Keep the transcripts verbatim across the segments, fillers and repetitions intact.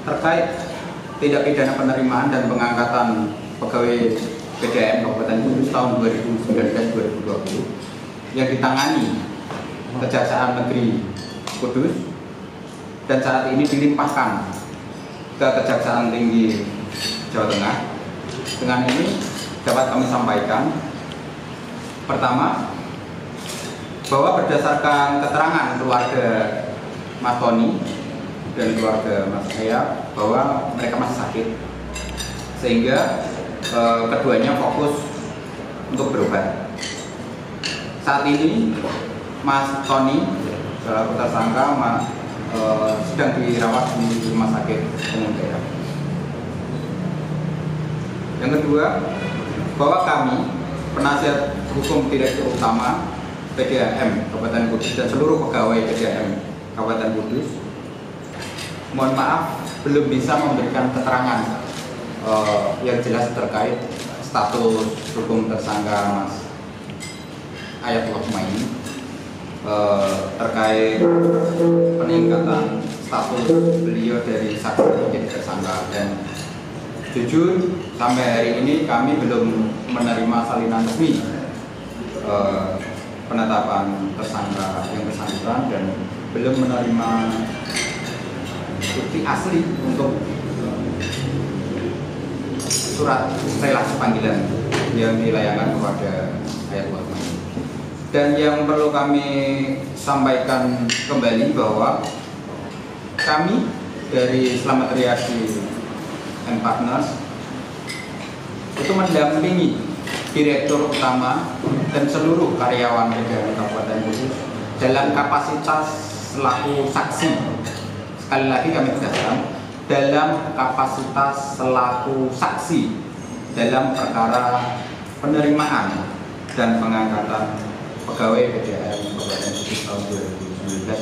terkait tindak pidana penerimaan dan pengangkatan pegawai P D A M Kabupaten Kudus tahun dua ribu sembilan belas dua ribu dua puluh yang ditangani Kejaksaan Negeri Kudus dan saat ini dilimpahkan ke Kejaksaan Tinggi Jawa Tengah. Dengan ini dapat kami sampaikan, pertama, bahwa berdasarkan keterangan keluarga Mas Tony dan keluarga Mas saya bahwa mereka masih sakit, sehingga eh, keduanya fokus untuk berobat. Saat ini Mas Tony selaku tersangka eh, sedang dirawat di rumah sakit umum daerah. Yang kedua, bahwa kami penasihat hukum Direktur Utama P D A M Kabupaten Kudus dan seluruh pegawai P D A M Kabupaten Kudus, mohon maaf belum bisa memberikan keterangan uh, yang jelas terkait status hukum tersangka Mas Ayatullah Humaini, uh, terkait peningkatan status beliau dari saksi menjadi tersangka. Dan jujur sampai hari ini kami belum menerima salinan resmi uh, penetapan tersangka yang bersangkutan dan belum menerima bukti asli untuk surat relasi panggilan yang dilayangkan kepada Ayatullah Humaini. Dan yang perlu kami sampaikan kembali bahwa kami dari Slamet Riyadi and Partners itu mendampingi Direktur Utama dan seluruh karyawan P D A M Kabupaten Kudus dalam kapasitas selaku saksi. Sekali lagi kami tegaskan, dalam kapasitas selaku saksi dalam perkara penerimaan dan pengangkatan pegawai P D A M Kabupaten Kudus tahun dua ribu sembilan belas.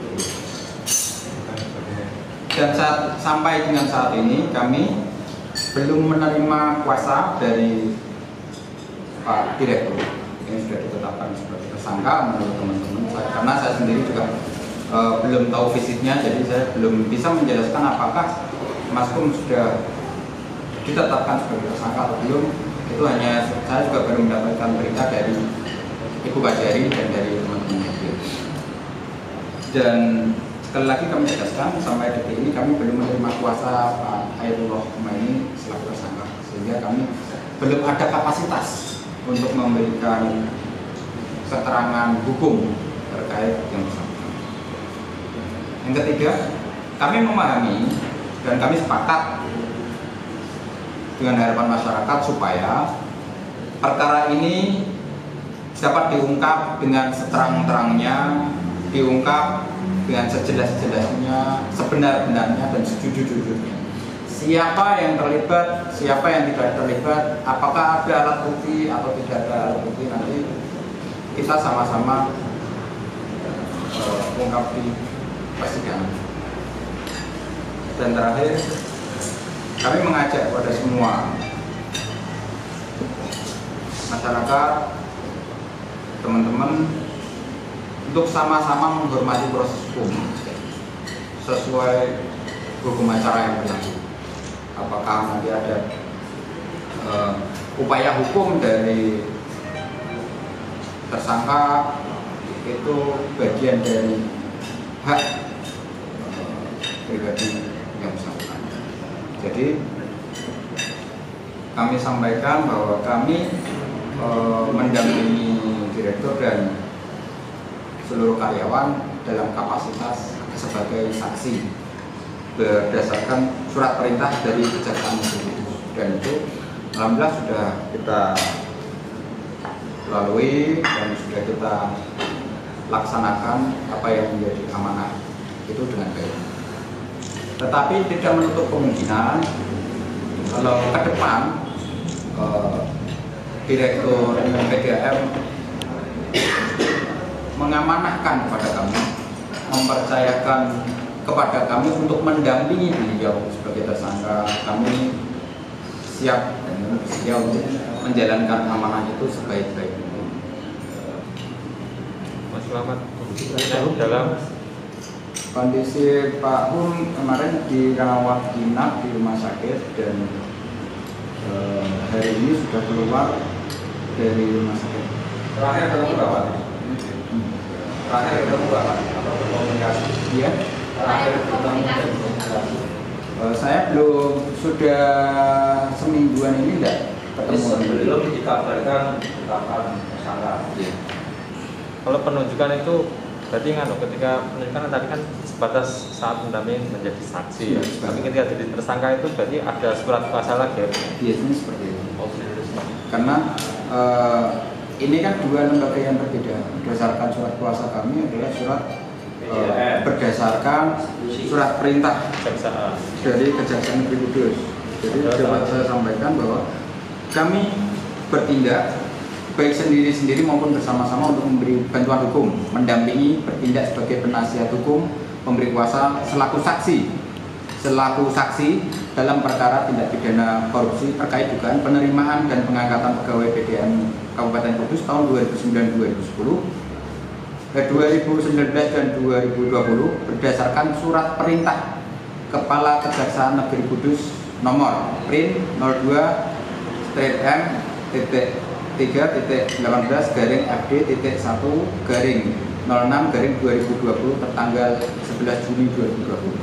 Dan saat, sampai dengan saat ini kami belum menerima kuasa dari Pak Direktur yang sudah ditetapkan sebagai tersangka menurut teman-teman saya, karena saya sendiri juga e, belum tahu fisiknya, jadi saya belum bisa menjelaskan apakah Mas Kum sudah ditetapkan sebagai tersangka atau belum. Itu hanya saya juga baru mendapatkan berita dari Ibu Kajari dan dari teman-teman. Dan sekali lagi kami tegaskan, sampai detik ini kami belum menerima kuasa Pak Ayatullah Humaini selaku tersangka, sehingga kami belum ada kapasitas untuk memberikan keterangan hukum terkait yang bersangkutan. Yang ketiga, kami memahami dan kami sepakat dengan harapan masyarakat supaya perkara ini dapat diungkap dengan seterang-terangnya, diungkap dengan sejelas-jelasnya, sebenar-benarnya dan sejujur-jujurnya. Siapa yang terlibat, siapa yang tidak terlibat, apakah ada alat bukti atau tidak ada alat bukti, nanti kita sama-sama uh, ungkap di persidangan. Dan terakhir, kami mengajak kepada semua masyarakat, teman-teman, untuk sama-sama menghormati proses hukum sesuai hukum acara yang berlaku. Apakah nanti ada uh, upaya hukum dari tersangka, itu bagian dari hak uh, pribadi yang bersangkutan. Jadi kami sampaikan bahwa kami uh, mendampingi direktur dan seluruh karyawan dalam kapasitas sebagai saksi berdasarkan surat perintah dari Kejaksaan Negeri, dan itu alhamdulillah sudah kita lalui dan sudah kita laksanakan apa yang menjadi amanah itu dengan baik. Tetapi tidak menutup kemungkinan kalau ke depan eh, Direktur P D A M mengamanahkan kepada kami, mempercayakan kepada kami untuk mendampingi beliau sebagai tersangka. Kami siap dan bersedia untuk menjalankan amanah itu sebaik-baiknya. Mas Selamat dalam Kondisi Pak Hum kemarin dirawat inap di rumah sakit dan eh, hari ini sudah keluar dari rumah sakit. Terakhir ketemu kapan? Terakhir ketemu kapan? Atau komunikasi? Iya. Terakhir ketemu dan komunikasi. Eh, saya belum sudah semingguan ini enggak ketemu. Sebelum dikabarkan penetapan tersangka. Iya. Kalau penunjukan itu berarti kan ketika penunjukan tadi kan sebatas saat mendampingi menjadi saksi ya. Iya, Tapi ketika jadi tersangka itu berarti ada surat kuasa lagi ya. Biasanya seperti itu. Oh, sudah. Karena eh, ini kan dua lembaga yang berbeda. Berdasarkan surat kuasa kami adalah surat eh, berdasarkan surat perintah Kejaksaan. dari Kejaksaan Negeri Kudus. Jadi dapat saya sampaikan bahwa kami bertindak baik sendiri-sendiri maupun bersama-sama untuk memberi bantuan hukum, mendampingi, bertindak sebagai penasihat hukum, memberi kuasa selaku saksi, selaku saksi dalam perkara tindak pidana korupsi terkait dugaan penerimaan dan pengangkatan pegawai B D N Kabupaten Kudus tahun dua ribu sembilan dua ribu sepuluh, eh, dua ribu sembilan belas dan dua ribu dua puluh berdasarkan surat perintah Kepala Kejaksaan Negeri Kudus nomor print nol dua M tiga titik delapan belas garing F D titik satu garing nol enam garing dua ribu dua puluh tertanggal sebelas Juni dua ribu dua puluh.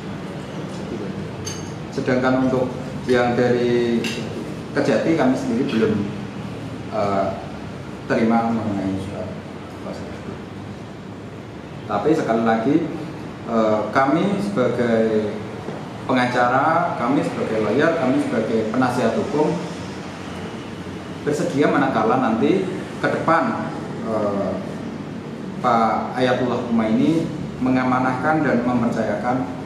Sedangkan untuk yang dari Kejati kami sendiri belum uh, terima mengenai surat kuasa tersebut. Tapi sekali lagi uh, kami sebagai pengacara, kami sebagai lawyer, kami sebagai penasihat hukum bersedia manakala nanti ke depan eh, Pak Ayatullah Humaini mengamanahkan dan mempercayakan